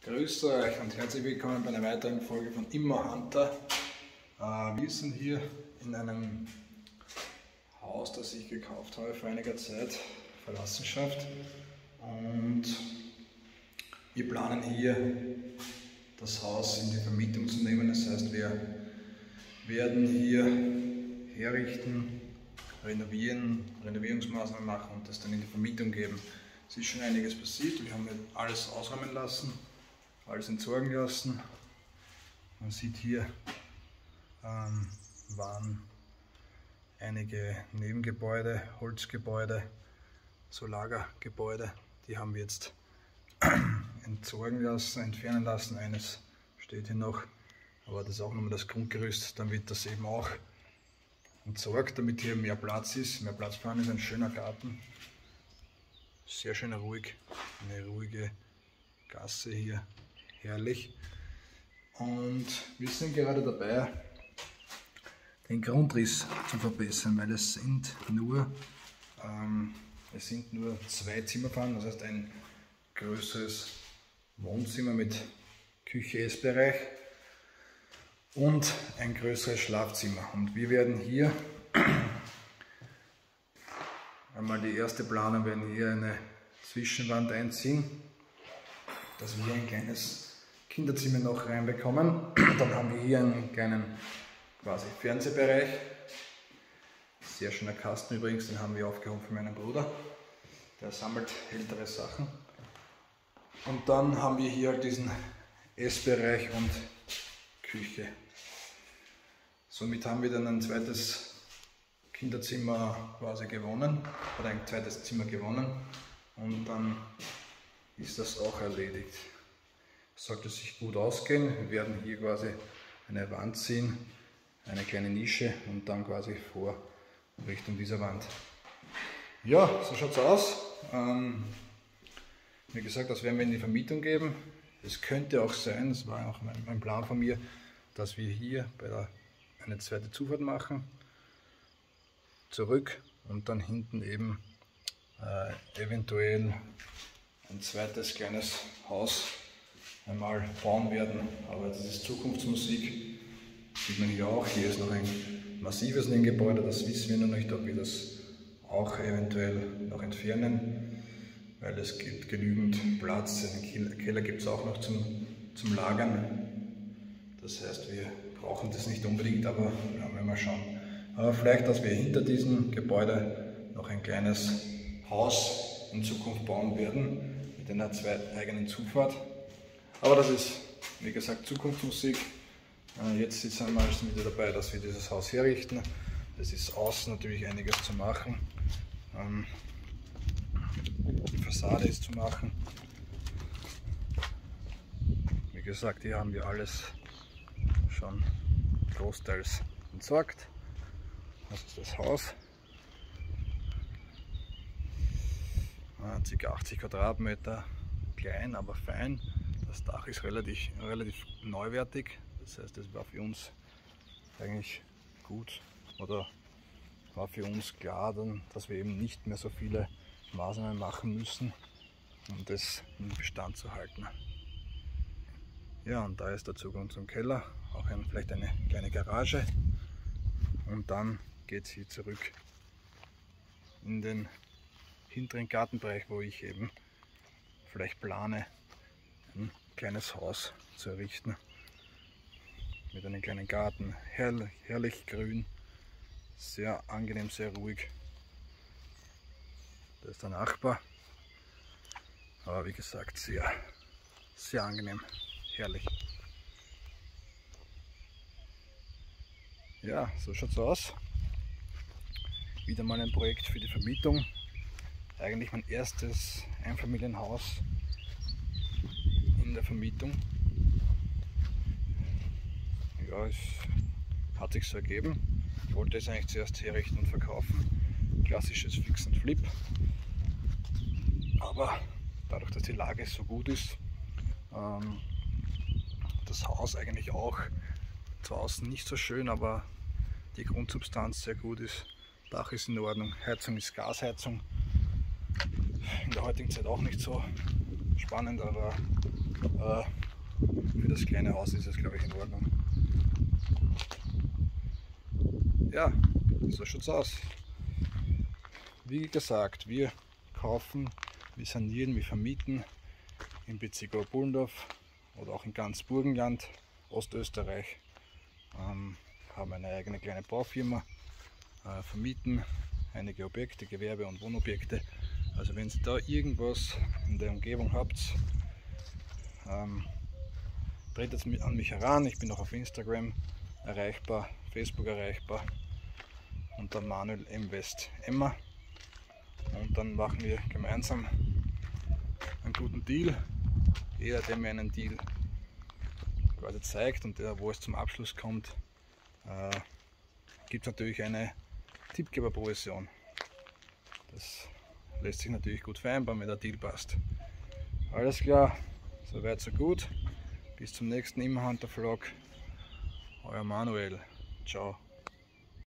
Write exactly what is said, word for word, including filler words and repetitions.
Grüß euch und herzlich willkommen bei einer weiteren Folge von Immo-Hunter. Äh, wir sind hier in einem Haus, das ich gekauft habe vor einiger Zeit, Verlassenschaft, und wir planen hier das Haus in die Vermietung zu nehmen. Das heißt, wir werden hier herrichten, renovieren, Renovierungsmaßnahmen machen und das dann in die Vermietung geben. Es ist schon einiges passiert, wir haben alles ausräumen lassen, alles entsorgen lassen. Man sieht hier, ähm, waren einige Nebengebäude, Holzgebäude, so Lagergebäude, die haben wir jetzt entsorgen lassen, entfernen lassen. Eines steht hier noch, aber das ist auch nochmal das Grundgerüst. Dann wird das eben auch entsorgt, damit hier mehr Platz ist, mehr Platz vorhanden ist. Ein schöner Garten, sehr schön ruhig, eine ruhige Gasse hier, herrlich. Und wir sind gerade dabei, den Grundriss zu verbessern, weil es sind nur, ähm, es sind nur zwei Zimmer vorhanden, das heißt ein größeres Wohnzimmer mit Küche, Essbereich und ein größeres Schlafzimmer. Und wir werden hier einmal die erste Planung, werden hier eine Zwischenwand einziehen, dass wir ein kleines Kinderzimmer noch reinbekommen. Dann haben wir hier einen kleinen quasi Fernsehbereich. Sehr schöner Kasten übrigens, den haben wir aufgehoben für meinen Bruder. Der sammelt ältere Sachen. Und dann haben wir hier halt diesen Essbereich und Küche. Somit haben wir dann ein zweites Kinderzimmer quasi gewonnen, oder ein zweites Zimmer gewonnen, und dann ist das auch erledigt. Sollte sich gut ausgehen, wir werden hier quasi eine Wand ziehen, eine kleine Nische und dann quasi vor Richtung dieser Wand. Ja, so schaut es aus. Ähm, wie gesagt, das werden wir in die Vermietung geben. Es könnte auch sein, das war auch mein, mein Plan von mir, dass wir hier bei der, eine zweite Zufahrt machen, zurück und dann hinten eben äh, eventuell ein zweites kleines Haus einmal bauen werden. Aber das ist Zukunftsmusik, sieht man hier auch. Hier ist noch ein massives Nebengebäude, das wissen wir noch nicht, ob wir das auch eventuell noch entfernen, weil es gibt genügend Platz. Den Keller gibt es auch noch zum, zum Lagern. Das heißt, wir brauchen das nicht unbedingt, aber werden wir mal schauen. Aber vielleicht, dass wir hinter diesem Gebäude noch ein kleines Haus in Zukunft bauen werden, mit einer zweiteigenen Zufahrt. Aber das ist, wie gesagt, Zukunftsmusik. Jetzt sind wir schon wieder dabei, dass wir dieses Haus herrichten. Es ist außen natürlich einiges zu machen. Die Fassade ist zu machen. Wie gesagt, hier haben wir alles schon großteils entsorgt. Das ist das Haus. Ca. achtzig Quadratmeter, klein, aber fein. Das Dach ist relativ, relativ neuwertig. Das heißt, es war für uns eigentlich gut, oder war für uns klar, dann, dass wir eben nicht mehr so viele Maßnahmen machen müssen, um das im Bestand zu halten. Ja, und da ist der Zugang zum Keller, auch ein, vielleicht eine kleine Garage, und dann geht es hier zurück in den hinteren Gartenbereich, wo ich eben vielleicht plane, ein kleines Haus zu errichten mit einem kleinen Garten, herrlich, herrlich grün, sehr angenehm, sehr ruhig. Da ist der Nachbar, aber wie gesagt, sehr, sehr angenehm, herrlich. Ja, so schaut es aus. Wieder mal ein Projekt für die Vermietung. Eigentlich mein erstes Einfamilienhaus in der Vermietung. Ja, es hat sich so ergeben. Ich wollte es eigentlich zuerst herrichten und verkaufen. Klassisches Fix and Flip. Aber dadurch, dass die Lage so gut ist, ähm, das Haus eigentlich auch, zwar außen nicht so schön, aber die Grundsubstanz sehr gut ist. Dach ist in Ordnung, Heizung ist Gasheizung. In der heutigen Zeit auch nicht so spannend, aber äh, Für das kleine Haus ist es, glaube ich, in Ordnung. Ja, so schaut's aus. Wie gesagt, wir kaufen, wir sanieren, wir vermieten im Bezirk Oberpullendorf oder auch in ganz Burgenland, Ostösterreich. Ähm, haben eine eigene kleine Baufirma, äh, vermieten einige Objekte, Gewerbe- und Wohnobjekte. Also wenn ihr da irgendwas in der Umgebung habt, ähm, tretet an mich heran. Ich bin auch auf Instagram erreichbar, Facebook erreichbar unter Manuel M. West Emma. Und dann machen wir gemeinsam einen guten Deal. Jeder, der mir einen Deal quasi zeigt und der, wo es zum Abschluss kommt, äh, gibt es natürlich eine Tippgeberprovision. Das lässt sich natürlich gut vereinbaren, wenn der Deal passt. Alles klar, soweit so gut. Bis zum nächsten Immerhunter Vlog. Euer Manuel. Ciao.